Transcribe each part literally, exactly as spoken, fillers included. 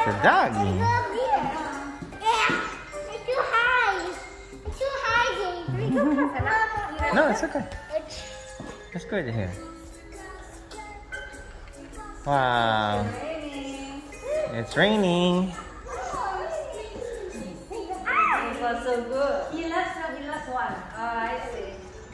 The doggy. It's too high. It's too high, Dave. No, it's okay. Let's go to here. Wow. It's raining. It was so good. He loves, he loves one. Oh, I see.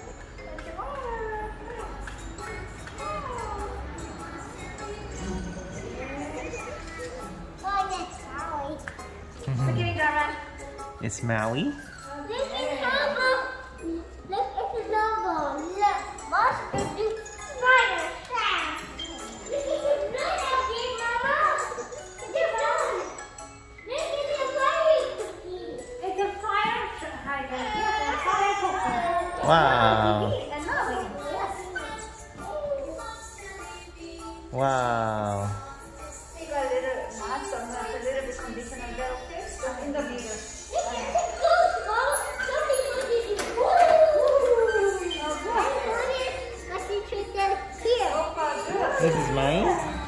It's Maui. Look, it's Lobo. Look, it's Lobo. Look, what's the big spider? Look, it's a Lobo, big Mama. It's a Lobo. Look, it's a fire cookie. It's a fire hydrant. Yes, a fire cookie. Wow. And Wow. take a little mask on a little bit conditioner there, okay? In the video. This is mine?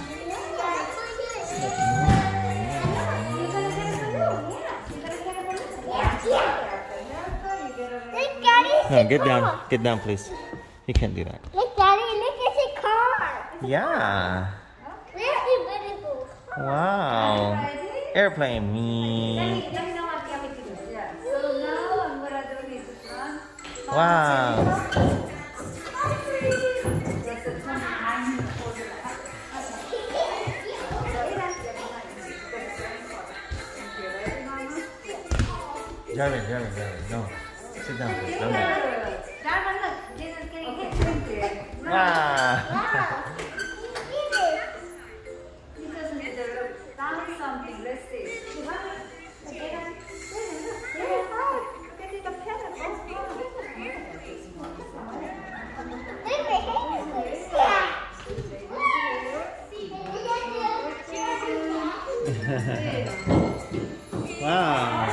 No, get down. Get down, please. You can't do that. Look, Daddy, look, it's a car. Yeah. Very beautiful. Wow. Airplane. Me. Let me know what you want me to do. Yeah. So now I'm gonna do this one. Wow. Jarvin, Jarvin, Jarvin. No. Sit down, please. Don't move. Wow. Something. Let's see. Wow.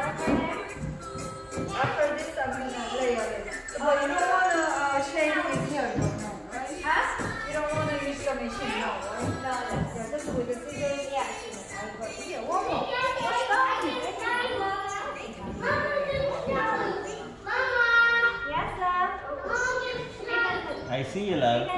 After this, I'm gonna layer it. But you don't want to uh, shave it here, no, right? Huh? You don't want to use the machine, no, right? No, no. Just with the scissors, yeah. Here, one more. What's that? Yes, love. I see you, love.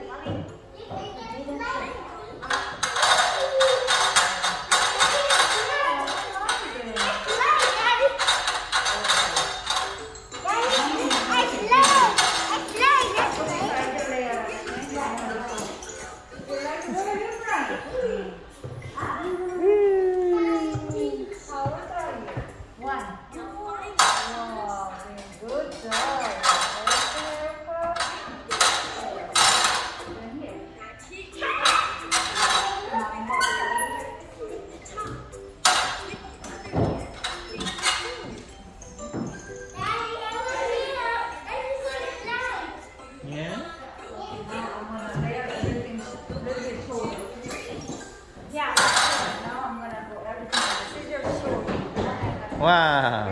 Wow.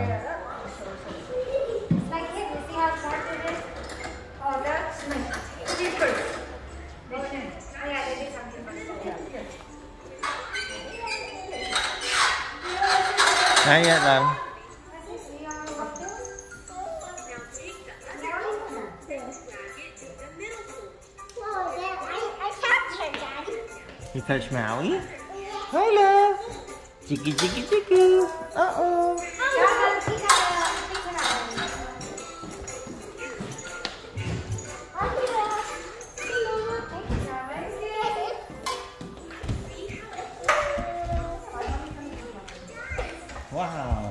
Like here, you see how short it is? Oh, that's nice. Cheapers. Machine. Oh, yeah, they did something for Not yet, love. You touch Maui? Hi, love. Chicky, chicky, chicky. Uh-oh. Wow.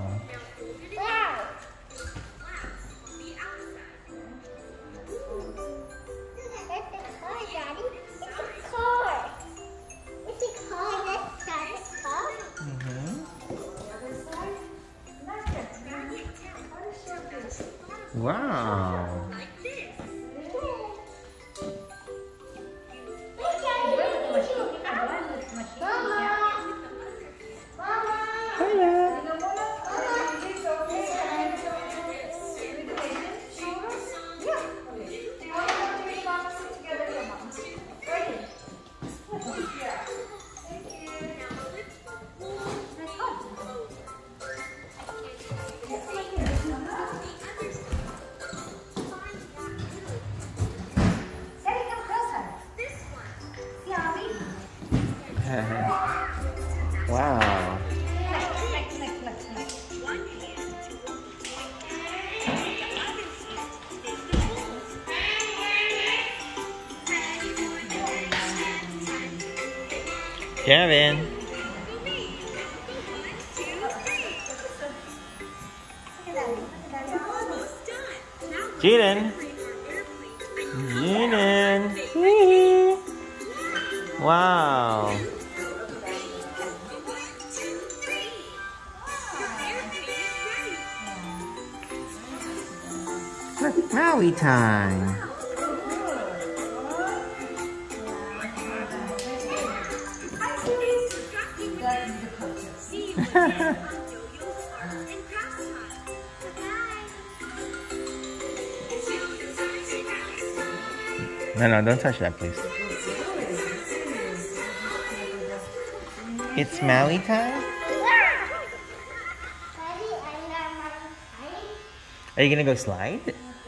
Wow. Wow. Kevin. Jaden. Jaden. Wow. Maui time. No, no, don't touch that, please. It's Maui time? Are you gonna go slide?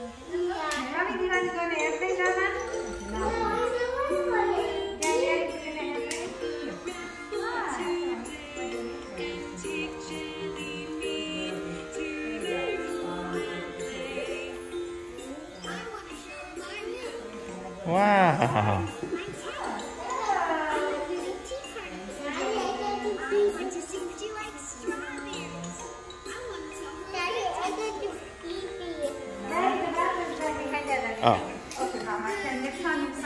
Wow. Daddy, I got to Oh. Okay, Mama. Next time